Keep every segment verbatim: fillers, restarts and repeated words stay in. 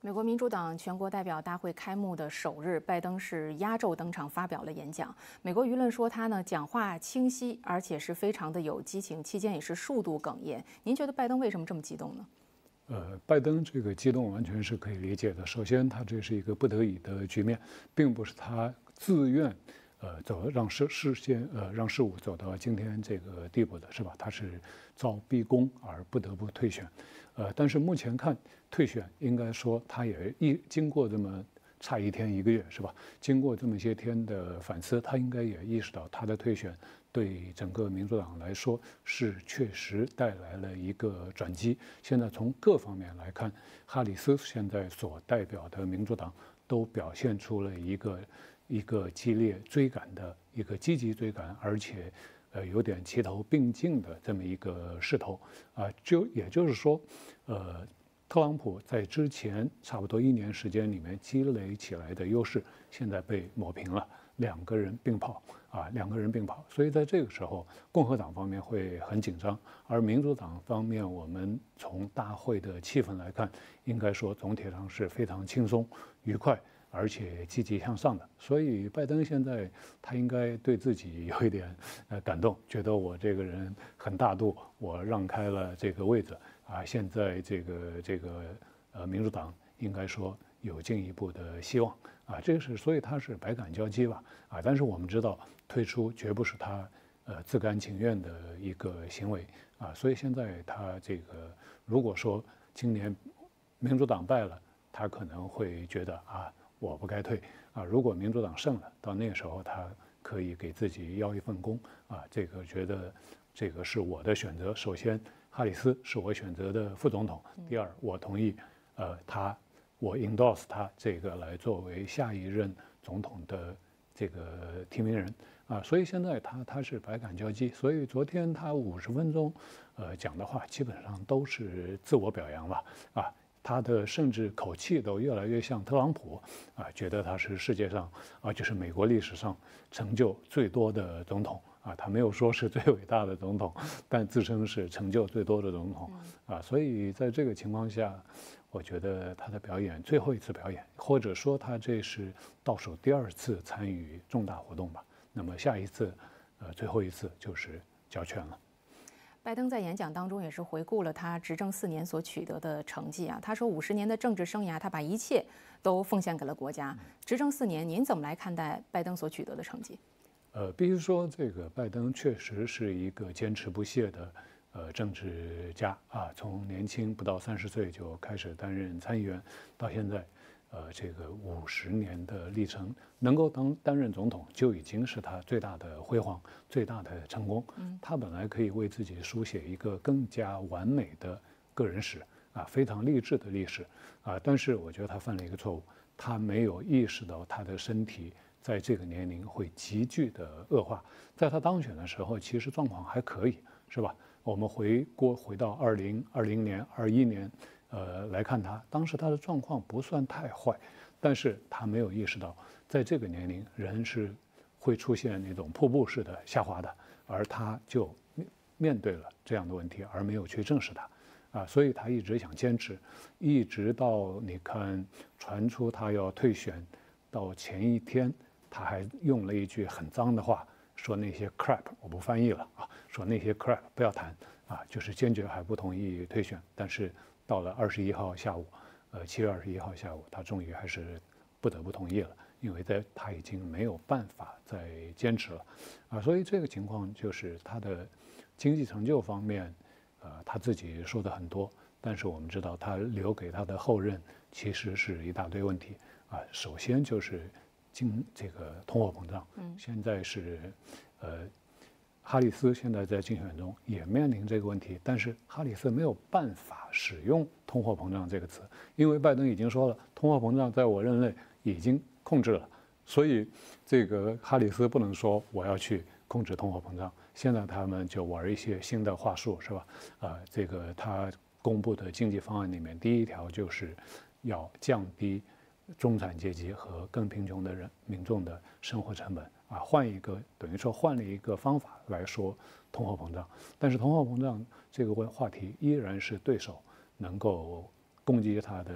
美国民主党全国代表大会开幕的首日，拜登是压轴登场发表了演讲。美国舆论说他呢讲话清晰，而且是非常的有激情，期间也是数度哽咽。您觉得拜登为什么这么激动呢？ 呃，拜登这个激动完全是可以理解的。首先，他这是一个不得已的局面，并不是他自愿，呃，走让事事先呃让事务走到今天这个地步的，是吧？他是遭逼宫而不得不退选，呃，但是目前看退选，应该说他也一经过这么差一天一个月，是吧？经过这么些天的反思，他应该也意识到他的退选对整个民主党来说是确实带来了一个转机。现在从各方面来看，哈里斯现在所代表的民主党都表现出了一个一个激烈追赶的一个积极追赶，而且呃有点齐头并进的这么一个势头啊，就也就是说，呃。特朗普在之前差不多一年时间里面积累起来的优势，现在被抹平了。两个人并跑啊，两个人并跑，所以在这个时候，共和党方面会很紧张，而民主党方面，我们从大会的气氛来看，应该说总体上是非常轻松、愉快，而且积极向上的。所以，拜登现在他应该对自己有一点呃感动，觉得我这个人很大度，我让开了这个位置。啊，现在这个这个呃，民主党应该说有进一步的希望啊，这是所以他是百感交集吧啊，但是我们知道退出绝不是他呃自甘情愿的一个行为啊，所以现在他这个如果说今年民主党败了，他可能会觉得啊我不该退啊，如果民主党胜了，到那个时候他可以给自己邀一份功啊，这个觉得这个是我的选择，首先。哈里斯是我选择的副总统。第二，我同意，呃，他，我 endorse 他这个来作为下一任总统的这个提名人啊。所以现在他他是百感交集。所以昨天他五十分钟，呃，讲的话基本上都是自我表扬吧啊。他的甚至口气都越来越像特朗普啊，觉得他是世界上啊，就是美国历史上成就最多的总统。啊，他没有说是最伟大的总统，但自称是成就最多的总统啊，所以在这个情况下，我觉得他的表演最后一次表演，或者说他这是倒数第二次参与重大活动吧。那么下一次，呃，最后一次就是交权了。 拜登在演讲当中也是回顾了他执政四年所取得的成绩啊。他说，五十年的政治生涯，他把一切都奉献给了国家。执政四年，您怎么来看待拜登所取得的成绩？ 呃，必须说，这个拜登确实是一个坚持不懈的呃政治家啊。从年轻不到三十岁就开始担任参议员，到现在，呃，这个五十年的历程，能够当担任总统，就已经是他最大的辉煌、最大的成功。嗯，他本来可以为自己书写一个更加完美的个人史啊，非常励志的历史啊。但是我觉得他犯了一个错误，他没有意识到他的身体。在这个年龄会急剧的恶化，在他当选的时候，其实状况还可以，是吧？我们回过回到二零二零年、二一年，呃，来看他，当时他的状况不算太坏，但是他没有意识到，在这个年龄，人是会出现那种瀑布式的下滑的，而他就面对了这样的问题，而没有去正视它，啊，所以他一直想坚持，一直到你看传出他要退选，到前一天。他还用了一句很脏的话，说那些 crap 我不翻译了啊，说那些 crap 不要谈啊，就是坚决还不同意退选。但是到了二十一号下午，呃，七月二十一号下午，他终于还是不得不同意了，因为在他已经没有办法再坚持了啊。所以这个情况就是他的经济成就方面，呃，他自己说的很多，但是我们知道他留给他的后任其实是一大堆问题啊。首先就是。经这个通货膨胀，嗯，现在是，呃，哈里斯现在在竞选中也面临这个问题，但是哈里斯没有办法使用通货膨胀这个词，因为拜登已经说了，通货膨胀在我任内已经控制了，所以这个哈里斯不能说我要去控制通货膨胀。现在他们就玩一些新的话术，是吧？啊、呃，这个他公布的经济方案里面，第一条就是要降低。中产阶级和更贫穷的人民众的生活成本啊，换一个等于说换了一个方法来说通货膨胀，但是通货膨胀这个话题依然是对手能够攻击他的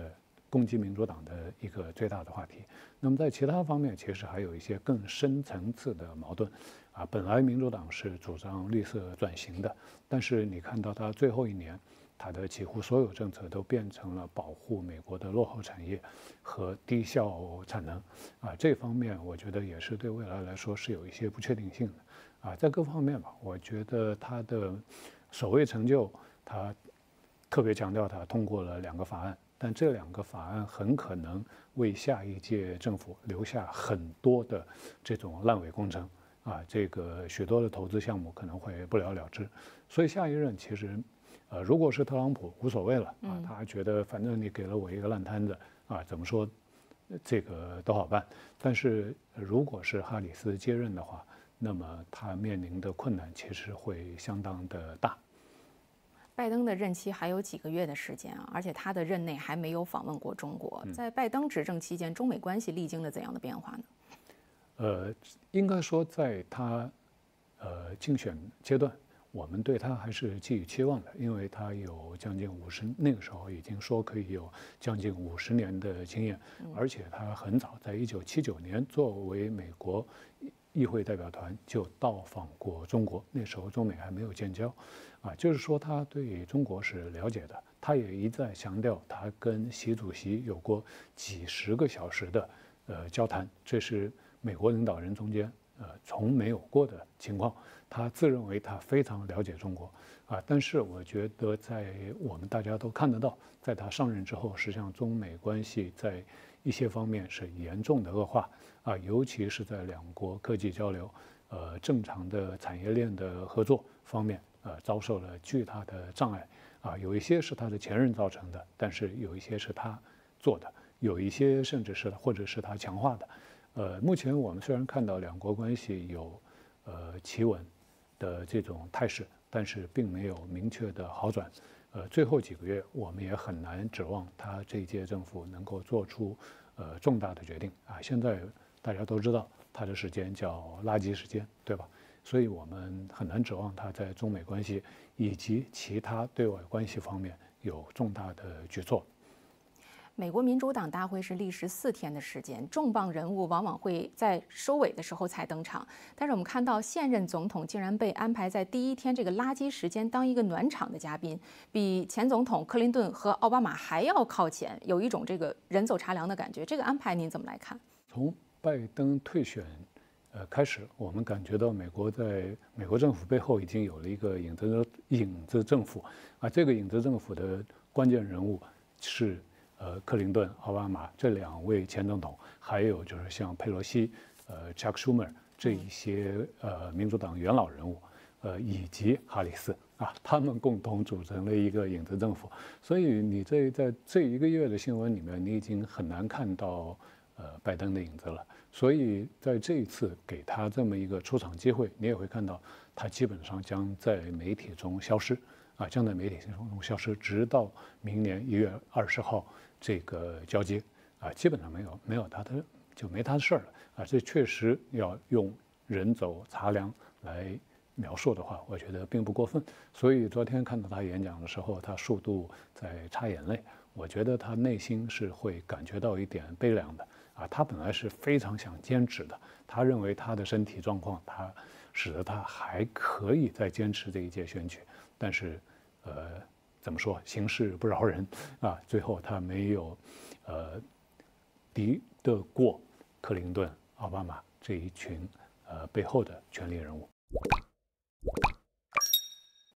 攻击民主党的一个最大的话题。那么在其他方面，其实还有一些更深层次的矛盾。啊，本来民主党是主张绿色转型的，但是你看到它最后一年，它的几乎所有政策都变成了保护美国的落后产业和低效产能。啊，这方面我觉得也是对未来来说是有一些不确定性的。啊，在各方面吧，我觉得它的所谓成就，它特别强调它通过了两个法案，但这两个法案很可能为下一届政府留下很多的这种烂尾工程。啊，这个许多的投资项目可能会不了了之，所以下一任其实，呃，如果是特朗普无所谓了啊，他觉得反正你给了我一个烂摊子啊，怎么说，这个都好办。但是如果是哈里斯接任的话，那么他面临的困难其实会相当的大。 拜登的任期还有几个月的时间啊，而且他的任内还没有访问过中国。在拜登执政期间，中美关系历经了怎样的变化呢？ 呃，应该说，在他呃竞选阶段，我们对他还是寄予期望的，因为他有将近五十，那个时候已经说可以有将近五十年的经验，而且他很早，在一九七九年作为美国议会代表团就到访过中国，那时候中美还没有建交，啊，就是说他对中国是了解的，他也一再强调他跟习主席有过几十个小时的呃交谈，这是美国领导人中间，呃，从没有过的情况。他自认为他非常了解中国，啊，但是我觉得在我们大家都看得到，在他上任之后，实际上中美关系在一些方面是严重的恶化，啊，尤其是在两国科技交流、呃正常的产业链的合作方面，呃，遭受了巨大的障碍，啊，有一些是他的前任造成的，但是有一些是他做的，有一些甚至是或者是他强化的。呃，目前我们虽然看到两国关系有呃企稳的这种态势，但是并没有明确的好转。呃，最后几个月我们也很难指望他这一届政府能够做出呃重大的决定啊。现在大家都知道他的时间叫垃圾时间，对吧？所以我们很难指望他在中美关系以及其他对外关系方面有重大的举措。 美国民主党大会是历时四天的时间，重磅人物往往会在收尾的时候才登场。但是我们看到现任总统竟然被安排在第一天这个垃圾时间当一个暖场的嘉宾，比前总统克林顿和奥巴马还要靠前，有一种这个人走茶凉的感觉。这个安排您怎么来看？ 从拜登退选呃开始，我们感觉到美国在美国政府背后已经有了一个影子影子政府啊，这个影子政府的关键人物是。呃，克林顿、奥巴马这两位前总统，还有就是像佩洛西、呃，Chuck Schumer 这一些呃民主党元老人物，呃，以及哈里斯啊，他们共同组成了一个影子政府。所以你这在这一个月的新闻里面，你已经很难看到呃拜登的影子了。所以在这一次给他这么一个出场机会，你也会看到他基本上将在媒体中消失啊，将在媒体中消失，直到明年一月二十号。这个交接啊，基本上没有没有他的就没他的事儿了啊。这确实要用人走茶凉来描述的话，我觉得并不过分。所以昨天看到他演讲的时候，他数度在擦眼泪，我觉得他内心是会感觉到一点悲凉的啊。他本来是非常想坚持的，他认为他的身体状况，他使得他还可以再坚持这一届选举，但是呃。怎么说？形势不饶人啊！最后他没有，呃，敌得过克林顿、奥巴马这一群呃背后的权力人物。